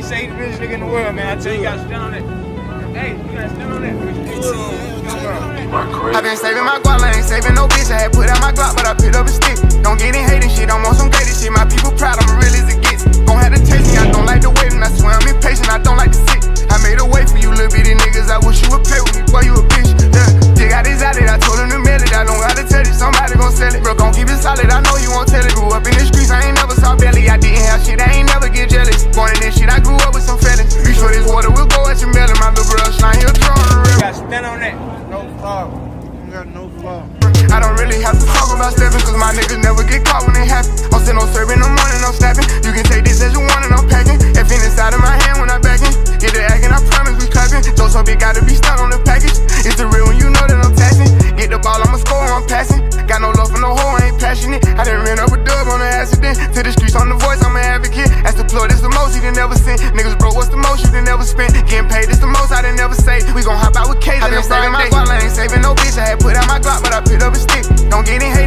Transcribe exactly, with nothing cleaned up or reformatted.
say the richest nigga in the world, man. I tell you, you gotta stand on that. Hey, you gotta stand on that. I been saving my guap, I ain't saving no bitch. I had put out my Glock, but I picked up a stick. Don't get in hating shit, I'm on some greatest shit. My people proud, I'm real as it gets. Gon' have to taste me, I don't like the waiting. I swear I'm impatient, I don't like to sit. I made a way for you little bitty niggas, I wish you would pay with me, boy, you a bitch. Yeah, dig out his outlet, I told him to mail it. I don't gotta tell you, somebody gon' sell it. Bro, gon' keep it solid, I know you won't tell it. Grew up in the streets, I ain't never saw belly. I didn't have shit, I ain't never get jealous. Born in this shit, I grew up with some fellas. Reach for this water, we'll go at your melon. My little bro, slime, he'll draw on the river. You gotta stand on that. No flaw. You got no flaw. I don't really have to talk about stepping, cause my niggas never get caught when it happen. I'm still on serve in the morning, I'm snapping. You can take this as you want and I'm packing. F in inside of my hand when I'm backing. Get the acting, I promise we clapping. Those so big, gotta be stuck on the package. It's the real when you know that I'm taxing. Get the ball, I'ma score, I'm passing. Got no love for no hoe, I ain't passionate. I done ran up a dub on an accident. To the streets on the voice, I'm an advocate. That's the plug, this the most he done never sent. Niggas broke, what's the most you done never spent? Getting paid, this the most I done never saved. We gon' hop out with K, I been saving my guap, I ain't saving no bitch. I had put out my Glock, but I picked up a stick. Don't get in